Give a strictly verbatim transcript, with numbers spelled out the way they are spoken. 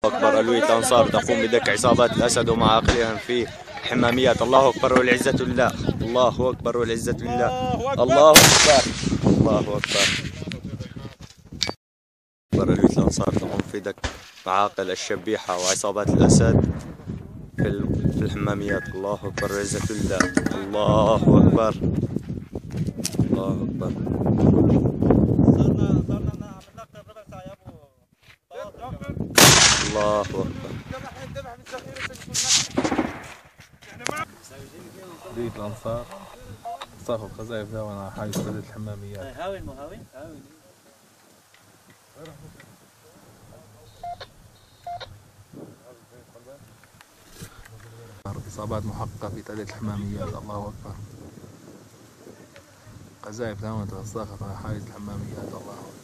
أكبر. ألوية الأنصار تقوم بدك عصابات الأسد ومعاقلهم في حماميات. الله أكبر والعزة لله. الله أكبر والعزة لله. الله أكبر. الله أكبر. أكبر. ألوية الأنصار تقوم في دك معاقل الشبيحة وعصابات الأسد في في الحماميات. الله أكبر والعزة لله. الله أكبر. الله أكبر. الله أكبر. ألوية الأنصار صافوا القذائف داون حي سدة الحماميات. هاوي المهاوي هاوي. إصابات محققة في تأدية الحماميات. الله أكبر. قذائف داون تتساقط على حائز الحماميات. الله أكبر.